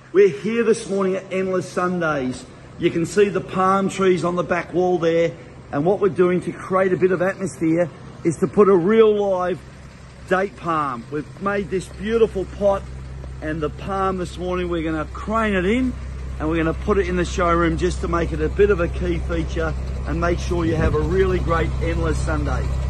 We're here this morning at Endless Sundays. You can see the palm trees on the back wall there, and what we're doing to create a bit of atmosphere is to put a real live date palm. We've made this beautiful pot, and the palm this morning we're going to crane it in and we're going to put it in the showroom just to make it a bit of a key feature and make sure you have a really great Endless Sunday.